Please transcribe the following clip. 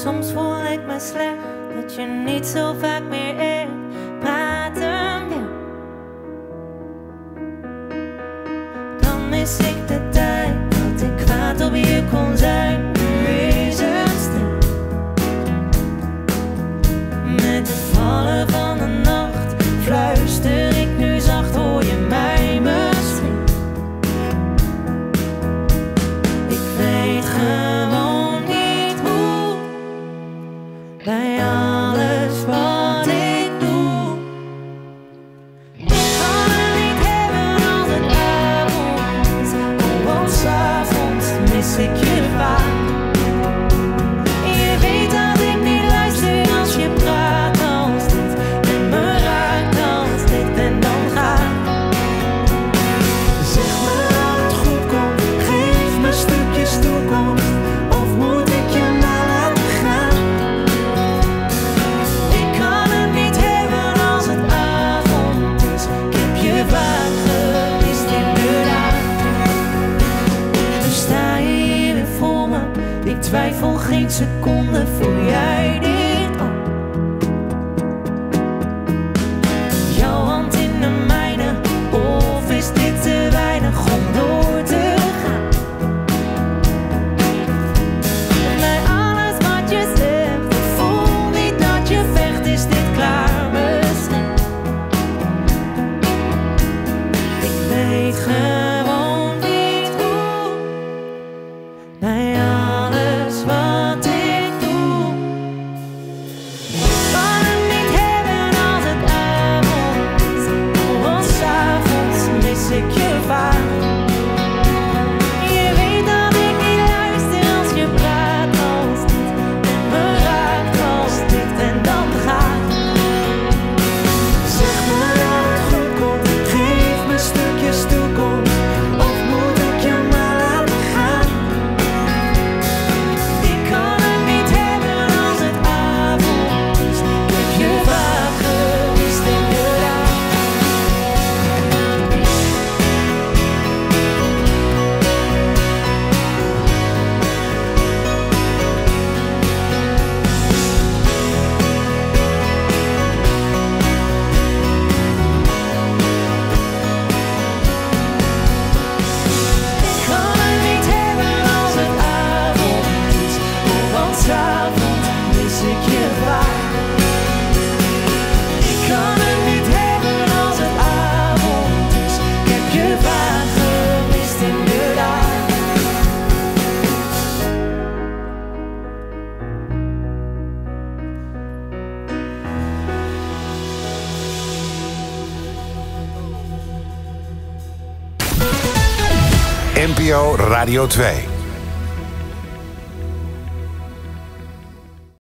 Soms voel ik me slecht dat je niet zo vaak meer echt praten wil. Dan mis ik de tijd dat ik kwaad op je kon zijn. Nu is het stil. Met het vallen van de nacht fluister ik nu zacht, hoor je mij misschien? Ik weet gewoon niet hoe, bij alles wat ik doe. Ik kan het niet hebben als het avond is, want 's avonds mis ik je vaak. Je weet dat ik niet luister als je praat als dit, en me raakt als dit en dan gaat. Zeg me dat het goed komt, geef me stukjes toekomst, of moet ik je maar laten gaan? Ik kan het niet hebben als het avond is, ik heb je vaak gemist inderdaad. Nu sta je hier weer voor me, ik twijfel geen seconde, voel jij dit ook? Jouw hand in de mijne, of is dit te weinig om door te gaan? Bij alles wat je zegt, ik voel niet dat je vecht, is dit klaar misschien? Ik weet gewoon niet hoe, bij alles wat ik doe. Ik kan het niet hebben als het avond is, want 's avonds mis ik je vaak. Je weet dat ik niet luister als je praat als dit, en me raakt als dit en dan gaat. Zeg me dat het goed komt, geef me stukjes toekomst, of moet ik je maar laten gaan? Ik kan het niet hebben als het avond is, ik heb je vaak gemist inderdaad. Ik kan het niet hebben als het avond is, want 's avonds mis ik je vaak. Ik kan het niet hebben als het avond is, ik heb je vaak gemist inderdaad. NPO Radio 2.